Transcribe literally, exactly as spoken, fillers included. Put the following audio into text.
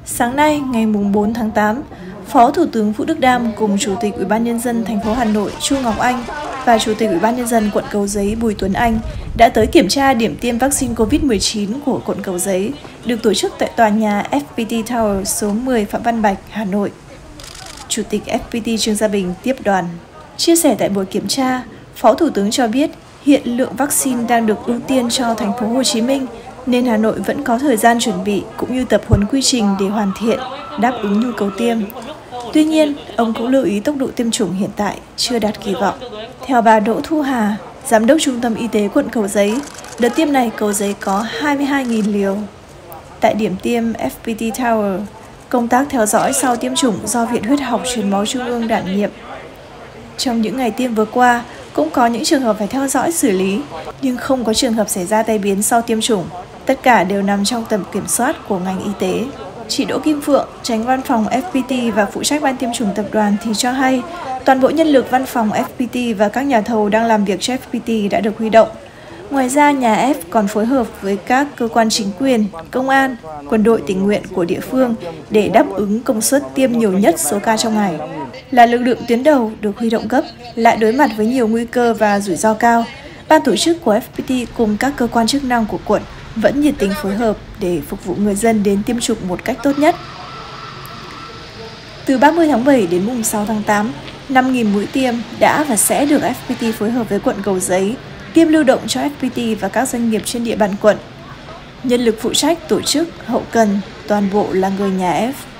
Sáng nay, ngày bốn tháng tám, Phó Thủ tướng Vũ Đức Đam cùng Chủ tịch Ủy ban Nhân dân thành phố Hà Nội Chu Ngọc Anh và Chủ tịch Ủy ban Nhân dân quận Cầu Giấy Bùi Tuấn Anh đã tới kiểm tra điểm tiêm vaccine Covid mười chín của quận Cầu Giấy, được tổ chức tại tòa nhà ép pê tê Tower số mười Phạm Văn Bạch, Hà Nội. Chủ tịch ép pê tê Trương Gia Bình tiếp đoàn. Chia sẻ tại buổi kiểm tra, Phó Thủ tướng cho biết hiện lượng vaccine đang được ưu tiên cho thành phố Hồ Chí Minh, nên Hà Nội vẫn có thời gian chuẩn bị cũng như tập huấn quy trình để hoàn thiện, đáp ứng nhu cầu tiêm. Tuy nhiên, ông cũng lưu ý tốc độ tiêm chủng hiện tại chưa đạt kỳ vọng. Theo bà Đỗ Thu Hà, Giám đốc Trung tâm Y tế quận Cầu Giấy, đợt tiêm này Cầu Giấy có hai mươi hai nghìn liều. Tại điểm tiêm ép pê tê Tower, công tác theo dõi sau tiêm chủng do Viện Huyết học Truyền máu Trung ương đảm nhiệm. Trong những ngày tiêm vừa qua, cũng có những trường hợp phải theo dõi xử lý, nhưng không có trường hợp xảy ra tai biến sau tiêm chủng. Tất cả đều nằm trong tầm kiểm soát của ngành y tế. Chị Đỗ Kim Phượng, Chánh Văn phòng ép pê tê và phụ trách ban tiêm chủng tập đoàn thì cho hay, toàn bộ nhân lực văn phòng ép pê tê và các nhà thầu đang làm việc cho ép pê tê đã được huy động. Ngoài ra, nhà F còn phối hợp với các cơ quan chính quyền, công an, quân đội tình nguyện của địa phương để đáp ứng công suất tiêm nhiều nhất số ca trong ngày. Là lực lượng tuyến đầu được huy động gấp, lại đối mặt với nhiều nguy cơ và rủi ro cao, ban tổ chức của ép pê tê cùng các cơ quan chức năng của quận vẫn nhiệt tình phối hợp để phục vụ người dân đến tiêm chủng một cách tốt nhất. Từ ba mươi tháng bảy đến mùng sáu tháng tám, năm nghìn mũi tiêm đã và sẽ được ép pê tê phối hợp với quận Cầu Giấy tiêm lưu động cho ép pê tê và các doanh nghiệp trên địa bàn quận. Nhân lực phụ trách tổ chức hậu cần toàn bộ là người nhà F.